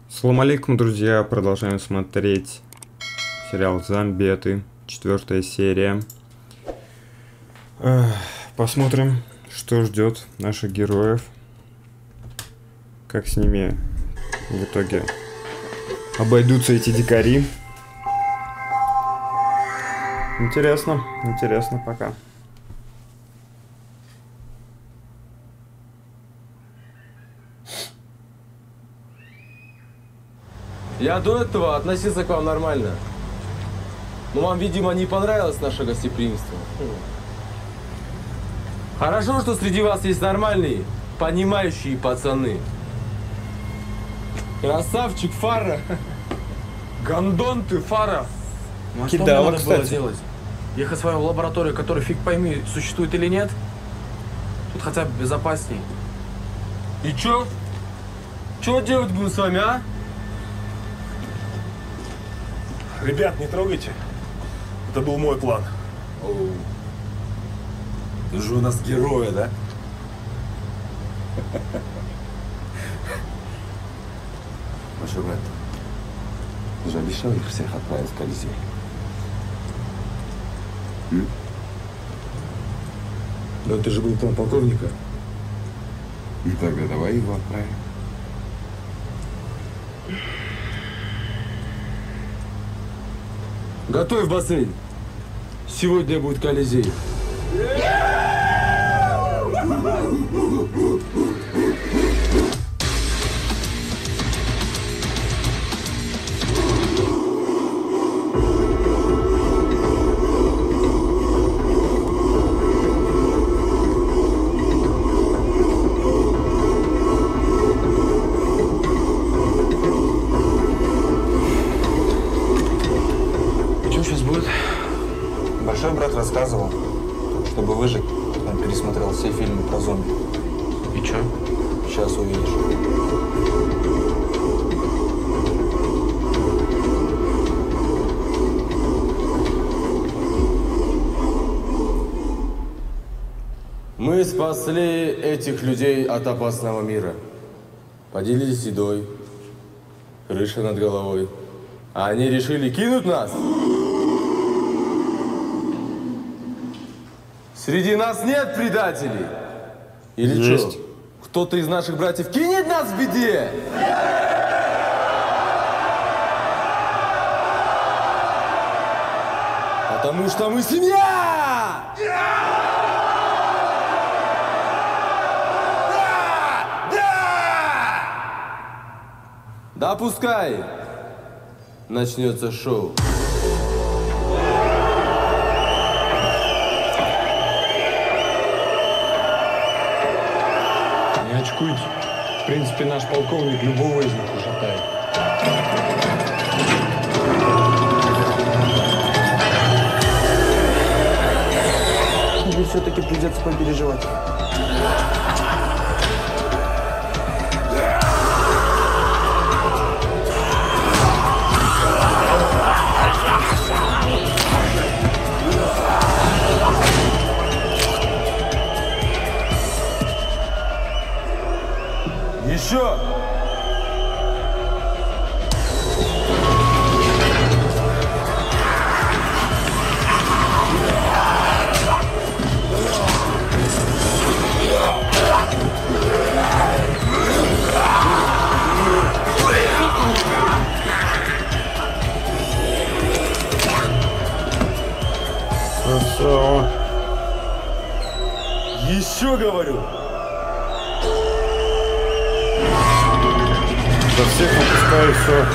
Салам алейкум, друзья. Продолжаем смотреть сериал «Зомбеты», 4-я серия. Посмотрим, что ждет наших героев. Как с ними в итоге обойдутся эти дикари. Интересно, интересно пока. Я до этого относился к вам нормально. Но вам, видимо, не понравилось наше гостеприимство. Хорошо, что среди вас есть нормальные, понимающие пацаны. Красавчик, Фара. Гондон ты, Фара. Ну, а Кидала, что мне надо было делать? Ехать в свою лабораторию, которая фиг пойми, существует или нет? Тут хотя бы безопасней. И чё? Чё делать будем с вами, а? Ребят, не трогайте. Это был мой план. Оу. Ты же у нас герои, да? Большой брат, ты же обещал их всех отправить в Колизей? Но это же был план полковника. Ну тогда давай его отправим. Готовь бассейн. Сегодня будет Колизей. Что сейчас будет? Большой брат рассказывал, чтобы выжить, он пересмотрел все фильмы про зомби. И чё? Сейчас увидишь. Мы спасли этих людей от опасного мира. Поделились едой, крышей над головой. А они решили кинуть нас. Среди нас нет предателей? Или Есть. что? Кто-то из наших братьев кинет нас в беде? Потому что мы семья! Да пускай начнется шоу. Не очкуйте. В принципе, наш полковник любого из них ушатает. Или все-таки придется попереживать? Еще! Красава. Еще говорю! За всех выпускаю все.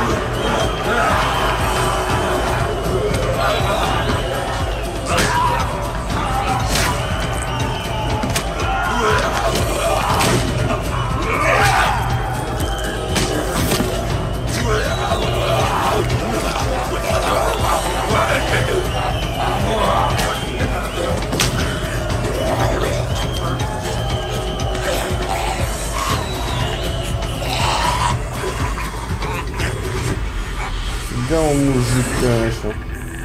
Да, он мужик, конечно.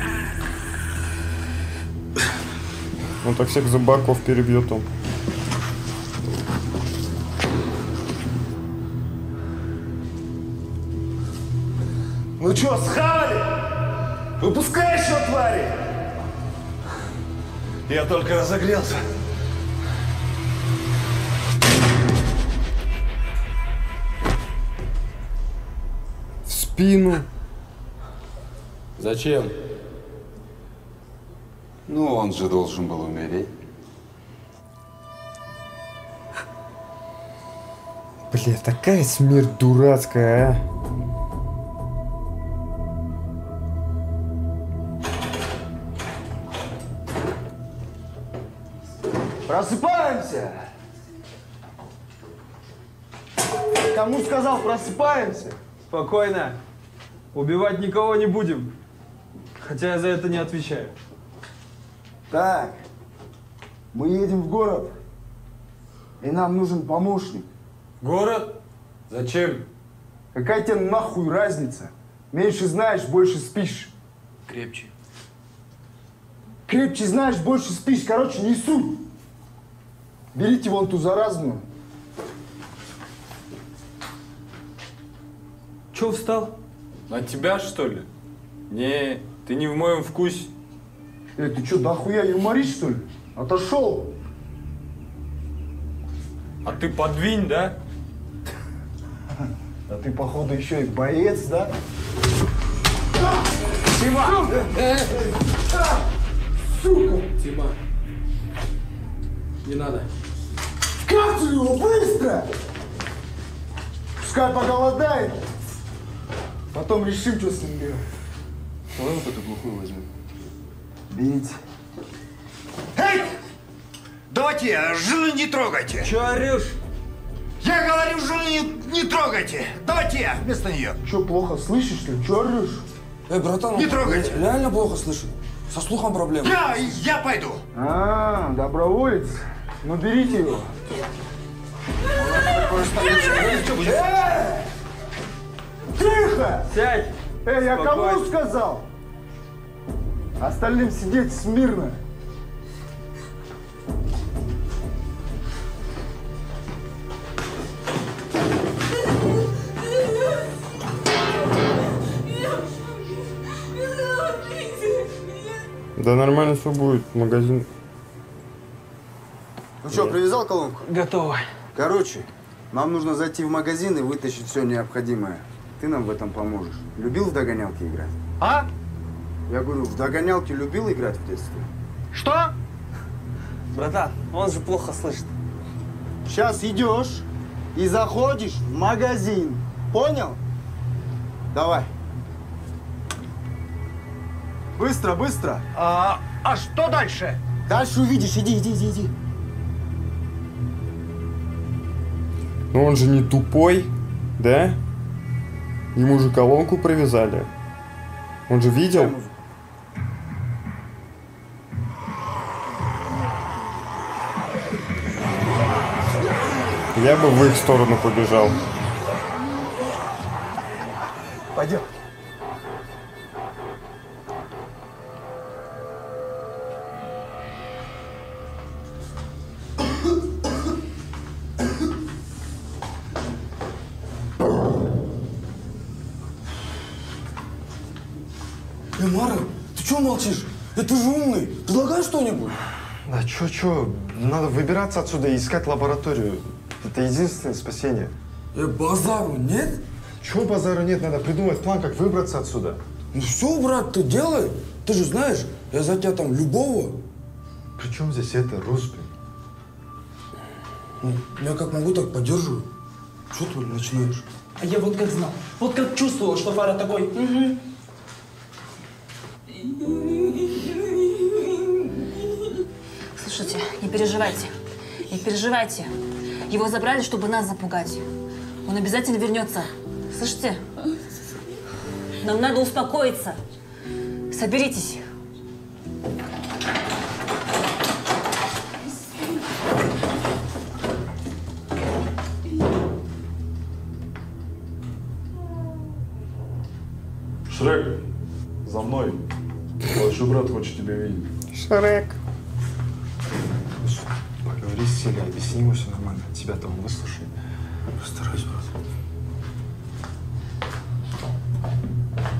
Он так всех зомбаков перебьет он. Ну чё, схавали? Выпускай еще, твари! Я только разогрелся. В спину. Зачем? Ну, он же должен был умереть. Бля, такая смерть дурацкая, а. Просыпаемся! Кому сказал, просыпаемся? Спокойно. Убивать никого не будем. Хотя я за это не отвечаю. Так, мы едем в город, и нам нужен помощник. Город? Зачем? Какая тебе нахуй разница? Меньше знаешь, больше спишь. Крепче. Крепче знаешь, больше спишь. Короче, не суть. Берите вон ту заразную. Че встал? От тебя, что ли? Не, ты не в моем вкусе. Ты что, дохуя юморист, что ли? Отошел. А ты подвинь, да? А ты, походу, еще и боец, да? Тима! Сука! Тима! Не надо. В капсулю его, быстро! Пускай поголодает. Потом решим, что с ним делать. Давай вот эту глухую возьмем. Берите. Эй! Давайте, жену не трогайте. Че орешь? Я говорю, жену не трогайте. Давайте я вместо нее. Че, плохо слышишь, что ли? Че орешь? Братан, Не трогайте. реально плохо слышит. Со слухом проблемы. Я пойду. А, доброволец. Ну, берите его. Тихо! Сядь! Эй, я Спокойно. кому сказал? Остальным сидеть смирно. Да нормально все будет. Магазин. Ну что, привязал колонку? Готово. Короче, нам нужно зайти в магазин и вытащить все необходимое. Ты нам в этом поможешь. Любил в догонялки играть? А? Я говорю, в догонялки любил играть в детстве? Что? Братан, он же плохо слышит. Сейчас идешь и заходишь в магазин. Понял? Давай. Быстро, быстро. А что дальше? Дальше увидишь. Иди. Ну он же не тупой, да? Ему же колонку привязали. Он же видел. Я бы в их сторону побежал. Пойдем. Мара, ты чё молчишь? Это же умный. Предлагай что-нибудь. Да чё, надо выбираться отсюда и искать лабораторию. Это единственное спасение. Базару нет? Чего базара нет? Надо придумать план, как выбраться отсюда. Ну все, брат, ты делай. Ты же знаешь, я за тебя там любого. При чем здесь это, Руспин? Ну, я как могу, так поддерживаю. Что ты начинаешь? А я вот как знал, вот как чувствовал, что Фара такой. Угу. Слушайте, не переживайте. Его забрали, чтобы нас запугать. Он обязательно вернется. Слышите? Нам надо успокоиться. Соберитесь. Шрек, за мной. Младший брат хочет тебя видеть. Шрек. Поговори с Селей, объясни ему все нормально. Тебя-то он выслушает. Постараюсь, брат.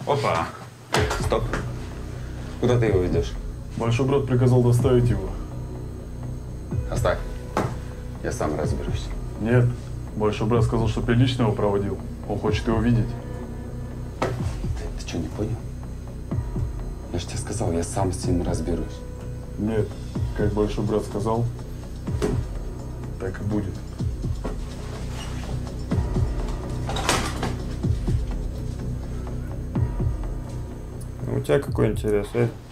Опа. Стоп. Куда ты его ведешь? Большой брат приказал доставить его. Оставь. Я сам разберусь. Нет. Большой брат сказал, что прилично его проводил. Он хочет его видеть. Ты что, не понял? Я же тебе сказал, я сам с ним разберусь. Нет. Как большой брат сказал, так и будет. У тебя какой интерес,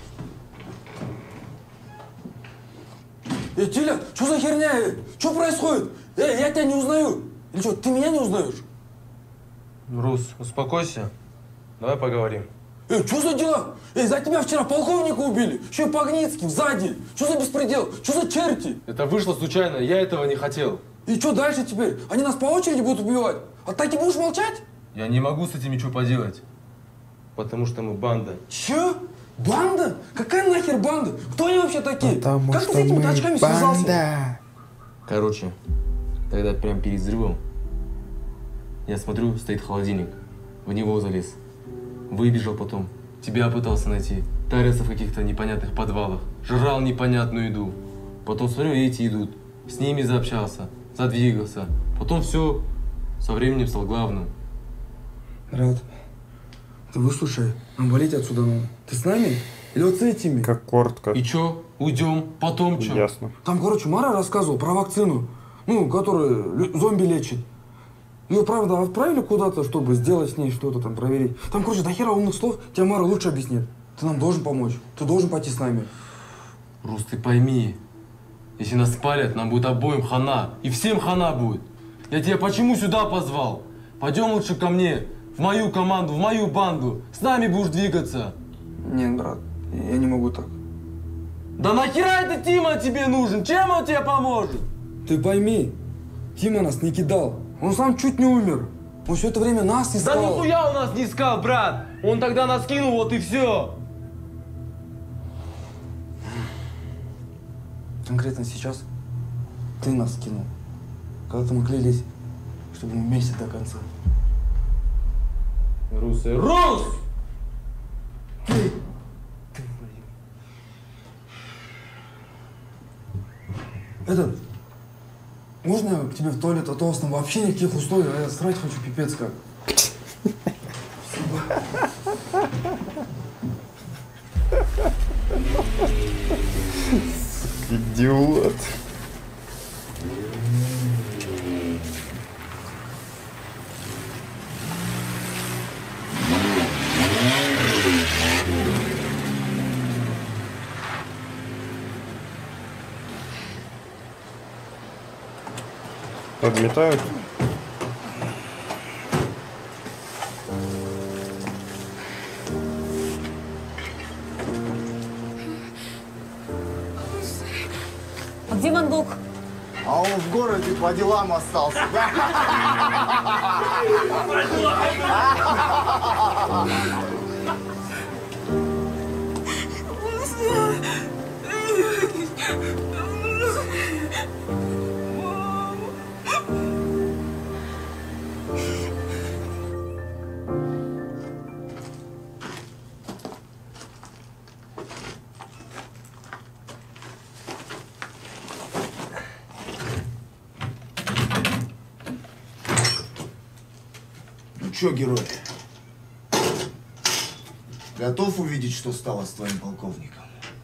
Тиля, что за херня? Что происходит? Я тебя не узнаю. Или что, ты меня не узнаешь? Рус, успокойся. Давай поговорим. Что за дела? За тебя вчера полковника убили. Еще и Погницкий, сзади. Что за беспредел? Что за черти? Это вышло случайно, я этого не хотел. И что дальше теперь? Они нас по очереди будут убивать? А так и будешь молчать? Я не могу с этим ничего поделать. Потому что мы банда. Че? Банда? Какая нахер банда? Кто они вообще такие? Потому как ты с этими тачками связался? Короче, тогда прям перед взрывом я смотрю, стоит холодильник. В него залез. Выбежал потом. Тебя пытался найти. Тарился в каких-то непонятных подвалах. Жрал непонятную еду. Потом смотрю, эти идут. С ними заобщался. Задвигался. Потом все со временем стал главным. Брат, ты выслушай. Нам валить отсюда надо. Ты с нами? Или вот с этими? Как коротко. И чё? Уйдем, потом чё? Ясно. Там, короче, Мара рассказывал про вакцину. Ну, которая зомби лечит. Ее, правда, отправили куда-то, чтобы сделать с ней что-то там, проверить. Там, короче, до хера умных слов тебе Мара лучше объяснит. Ты нам должен помочь. Ты должен пойти с нами. Рус, ты пойми. Если нас спалят, нам будет обоим хана. И всем хана будет. Я тебя почему сюда позвал? Пойдем лучше ко мне. В мою команду, в мою банду. С нами будешь двигаться. Нет, брат, я не могу так. Да нахера это Тима тебе нужен? Чем он тебе поможет? Ты пойми, Тима нас не кидал. Он сам чуть не умер. Он все это время нас искал. Да нихуя он нас не искал, брат. Он тогда нас кинул, вот и все. Конкретно сейчас ты нас кинул. Когда-то мы клялись, чтобы мы вместе до конца. Рус, Рус! Этот, можно я к тебе в туалет, а то у вас там вообще никаких условий, а я срать хочу пипец как. Идиот. Подметают. А где Мангук? А он в городе по делам остался. Ну чё, герой? Готов увидеть, что стало с твоим полковником?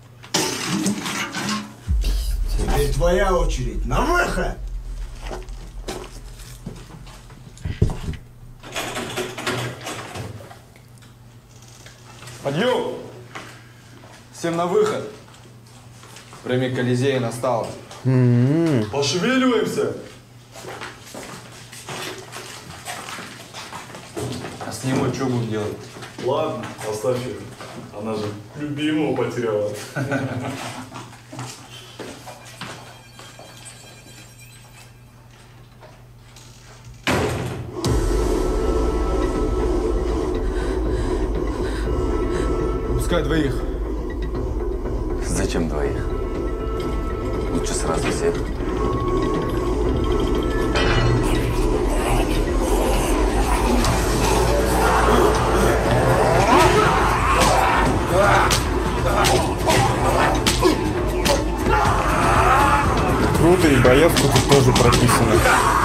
Теперь твоя очередь. На выход! Подъем! Всем на выход! Время Колизея настало. Пошевеливаемся! А с ним что будем делать? Ладно, оставь ее. Она же любимого потеряла. Пускай двоих. Зачем двоих? Лучше сразу всех. сильный боец тут тоже прописано.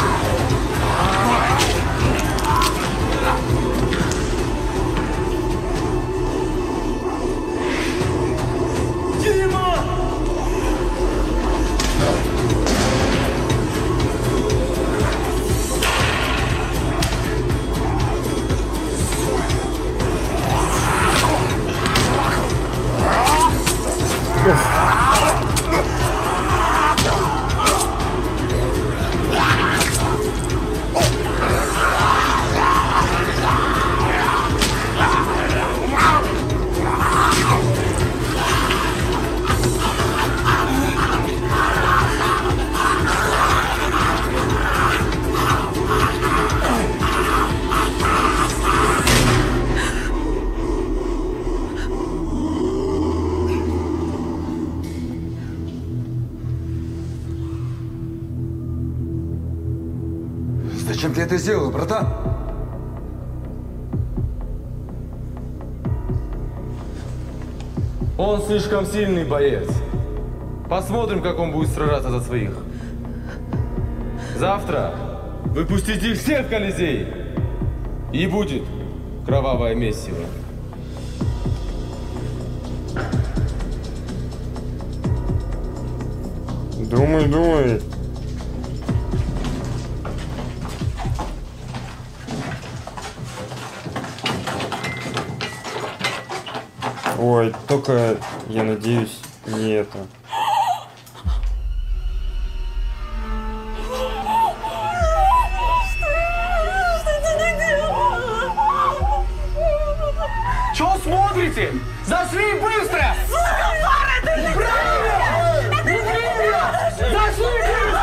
Зачем ты это сделал, братан? Он слишком сильный боец. Посмотрим, как он будет сражаться за своих. Завтра выпустите всех в Колизей, и будет кровавое месиво. Думай. Ой, только, я надеюсь, не это. Чего смотрите? Зашли быстро! Сука, Фара, ты не правильно! Не время! Зашли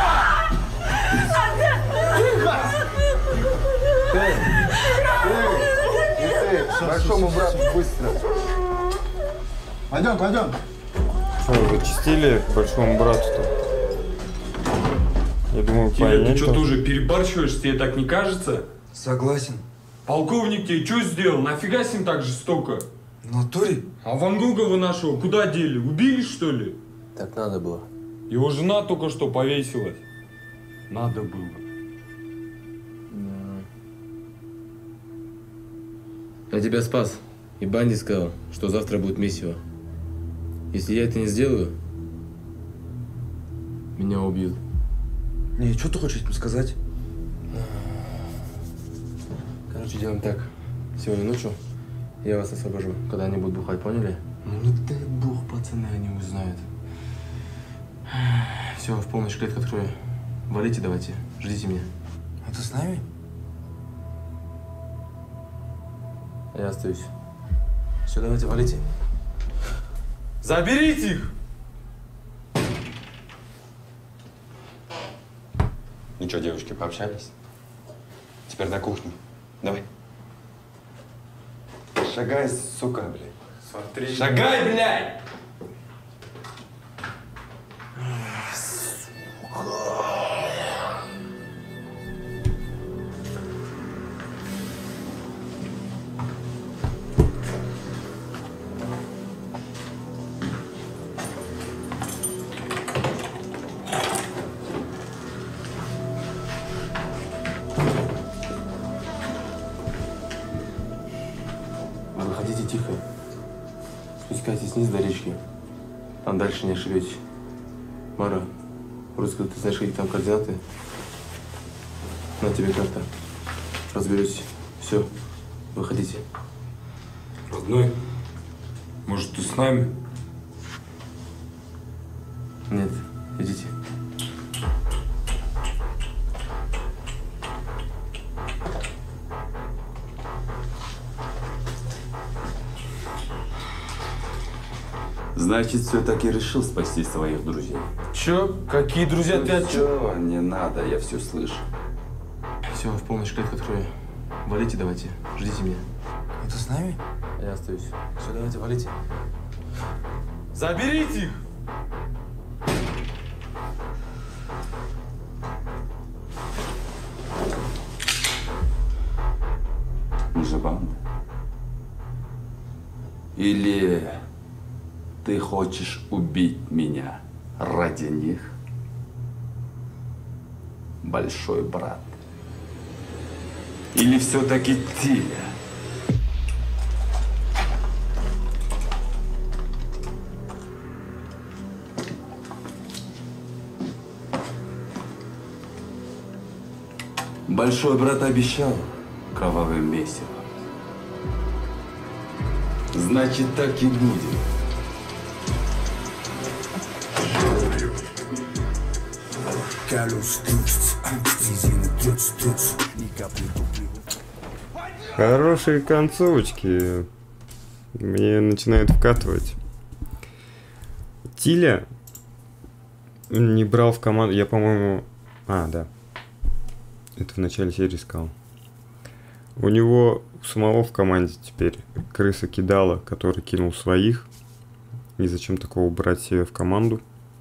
Тихо! Большому брату быстро. Пойдем. Что, зачистили большому брату-то? Я думаю, Кирилл, ты что, понятно. тоже перебарщиваешь? Тебе так не кажется? Согласен. Полковник тебе что сделал? Нафига с ним так жестоко? В натуре? А Ван Гога вы нашего куда дели? Убили, что ли? Так надо было. Его жена только что повесилась. Надо было. Я тебя спас. И Банди сказал, что завтра будет месиво. Если я это не сделаю, меня убьют. Не, что ты хочешь этим сказать? Короче, делаем так. Сегодня ночью я вас освобожу, когда они будут бухать, поняли? Ну не дай бог, пацаны, они узнают. Все, в полночь клетку открою. Валите давайте, ждите меня. А ты с нами? Я остаюсь. Все, давайте, валите. Заберите их! Ну что, девушки, пообщались? Теперь на кухню. Давай. Шагай, сука, блядь. Смотри. Шагай, блядь! Выходите тихо. Спускайтесь вниз до речки. Там дальше не ошибетесь. Мара, просто ты знаешь, какие там координаты? На тебе карта. Разберетесь. Все, выходите. Родной, может, ты с нами? Нет, идите. Значит, все-таки решил спасти своих друзей. Че? Какие друзья ты от чего? Все, не надо, я все слышу. Все, в полночь клетку открою. Валите давайте, ждите меня. А ты с нами? Я остаюсь. Все, давайте, валите. Заберите их! Мы же банда. Или ты хочешь убить меня ради них? большой брат? Или все-таки Тиля? Большой брат обещал кровавым месивом. Значит, так и будет. Хорошие концовочки. Мне начинает вкатывать. Тиля не брал в команду. Я, по-моему... да. Это в начале серии сказал. У него самого в команде теперь крыса кидала, который кинул своих. И зачем такого брать себе в команду?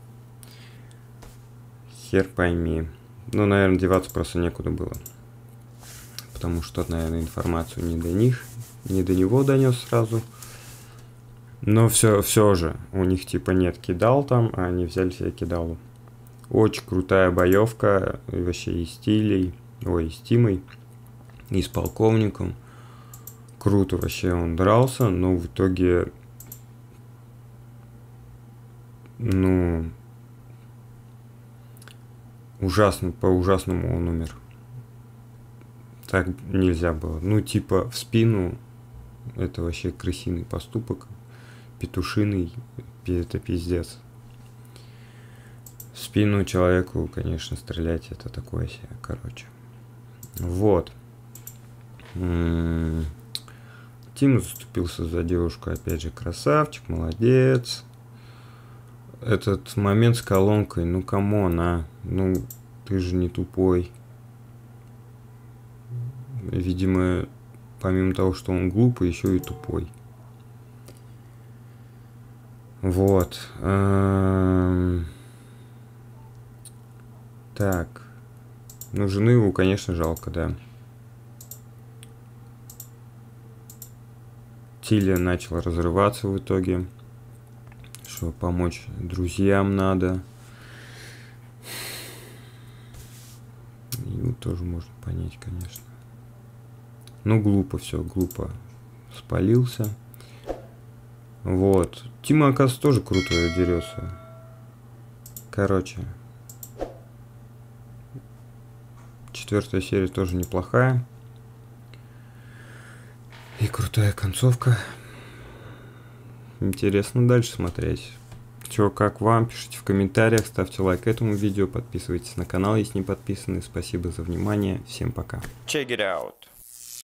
Хер пойми. Ну, наверное, деваться просто некуда было. Потому что, наверное, информацию не до них, не до него донес сразу. Но все же, у них типа нет кидал там, а они взяли себе кидалу. Очень крутая боевка, и вообще и с Тилей, ой, и с Тимой, и с полковником. Круто вообще он дрался, но в итоге, ну, ужасно, по-ужасному он умер. Так нельзя было. Ну, типа, в спину, это вообще крысиный поступок, петушиный, это пиздец. В спину человеку, конечно, стрелять это такое себе, короче. Вот. Тим заступился за девушку, опять же, красавчик, молодец. Этот момент с колонкой, ну камон, ну ты же не тупой. Видимо, помимо того, что он глупый, еще и тупой. Вот. Так. Ну, жену его, конечно, жалко, да. Тиля начал разрываться в итоге. Что помочь друзьям надо. Его тоже можно понять, конечно. Ну, глупо все, глупо. Спалился. Вот. Тима, оказывается, тоже круто дерется. Короче. 4-я серия тоже неплохая. И крутая концовка. Интересно дальше смотреть. Чё, как вам? Пишите в комментариях, ставьте лайк этому видео, подписывайтесь на канал, если не подписаны. Спасибо за внимание. Всем пока. Check it out.